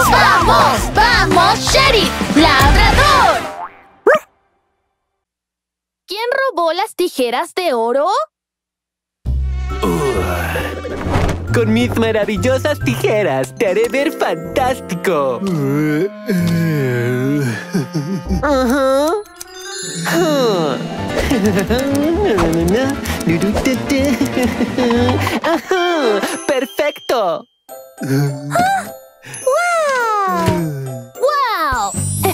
¡Vamos! ¡Vamos, Sheriff Labrador! ¿Quién robó las tijeras de oro? Con mis maravillosas tijeras te haré ver fantástico. ¡Perfecto! ¡Wow!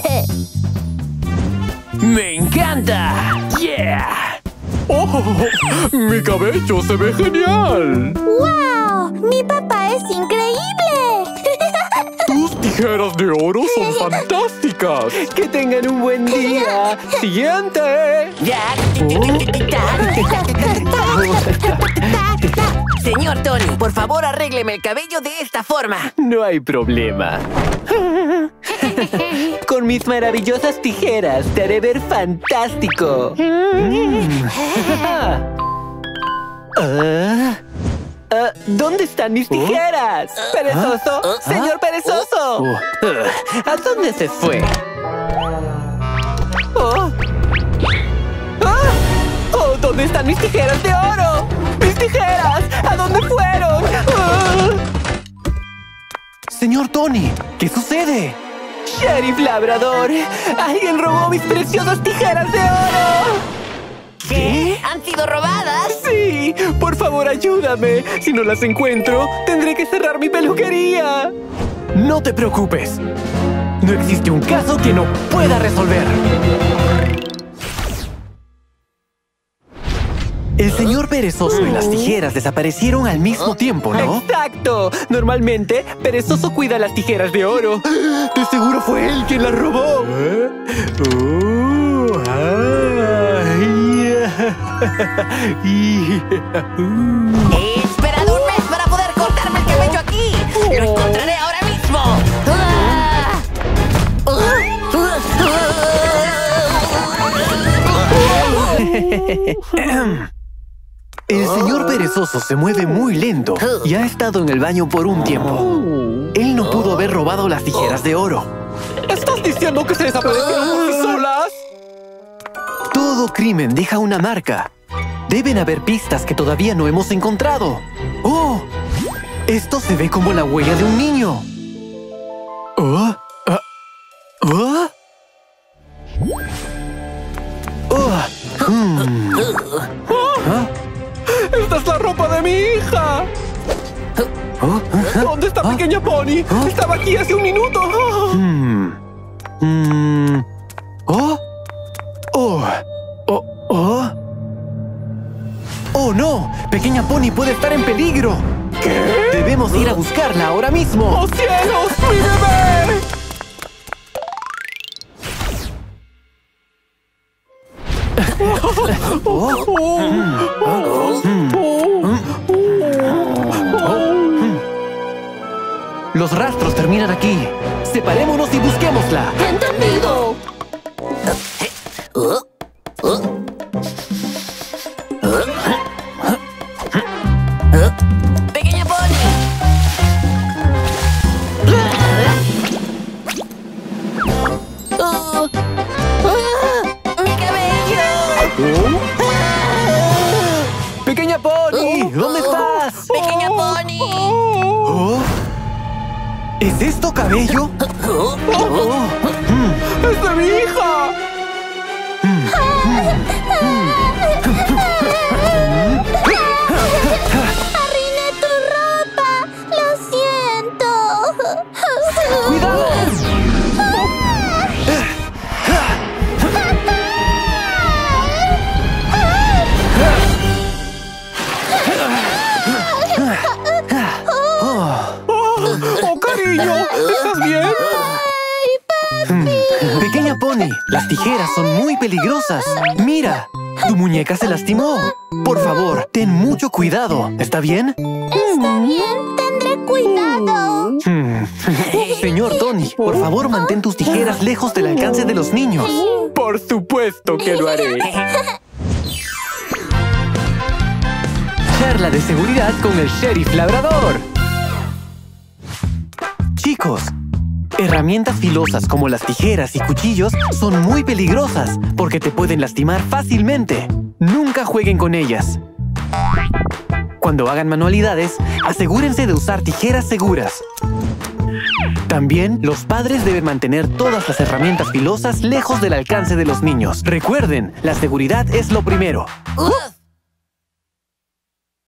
¡Me encanta! ¡Yeah! ¡Oh! ¡Mi cabello se ve genial! ¡Wow! ¡Mi papá es increíble! ¡Tus tijeras de oro son fantásticas! ¡Que tengan un buen día! ¡Siguiente! Señor Tony, por favor arrégleme el cabello de esta forma. No hay problema. Con mis maravillosas tijeras te haré ver fantástico. ¿Dónde están mis tijeras? ¡Perezoso! ¡Señor Perezoso! ¿A dónde se fue? ¿Dónde están mis tijeras de oro? ¡Mis tijeras! ¿A dónde fueron? Señor Tony, ¿qué sucede? ¡Sheriff Labrador! ¡Alguien robó mis preciosas tijeras de oro! ¿Qué? ¿Han sido robadas? ¡Sí! ¡Por favor, ayúdame! Si no las encuentro, tendré que cerrar mi peluquería. No te preocupes. No existe un caso que no pueda resolver. El señor Perezoso y las tijeras desaparecieron al mismo tiempo, ¿no? ¡Exacto! Normalmente, Perezoso cuida las tijeras de oro. De seguro fue él quien las robó. He esperado un mes para poder cortarme el cabello aquí. ¡Lo encontraré ahora mismo! El señor Perezoso se mueve muy lento y ha estado en el baño por un tiempo. Él no pudo haber robado las tijeras de oro. ¿Estás diciendo que se desaparecieron por sí solas? Todo crimen deja una marca. Deben haber pistas que todavía no hemos encontrado. ¡Oh! Esto se ve como la huella de un niño. ¿Oh? ¿Oh? ¡Oh! ¡Esta es la ropa de mi hija! ¿Dónde está Pequeña Pony? ¡Estaba aquí hace un minuto! ¿Oh? ¡Oh! ¡Oh! ¡Oh! ¡Oh, no! Pequeña Pony puede estar en peligro. ¿Qué? Debemos ir a buscarla ahora mismo. ¡Oh, cielos! ¡Mi bebé! Los rastros terminan aquí. Separémonos y busquémosla. ¡Entendido! ¡Pequeña Pony! ¡Mi cabello! ¡Pequeña Pony! ¿Dónde estás? ¡Pequeña Pony! ¿Oh? ¿Es esto cabello? ¡Es de mi hija! ¡Arruiné tu ropa! ¡Lo siento! ¡Cuidado! ¡Oh, cariño! ¿Estás bien? Pequeña Pony, las tijeras son muy peligrosas. ¡Mira! Tu muñeca se lastimó. Por favor, ten mucho cuidado. ¿Está bien? Está bien, tendré cuidado. Señor Tony, por favor, mantén tus tijeras lejos del alcance de los niños. Por supuesto que lo haré. Charla de seguridad con el Sheriff Labrador. Chicos, Herramientas filosas como las tijeras y cuchillos son muy peligrosas porque te pueden lastimar fácilmente. Nunca jueguen con ellas. Cuando hagan manualidades, asegúrense de usar tijeras seguras. También, los padres deben mantener todas las herramientas filosas lejos del alcance de los niños. Recuerden, la seguridad es lo primero. ¡Uf!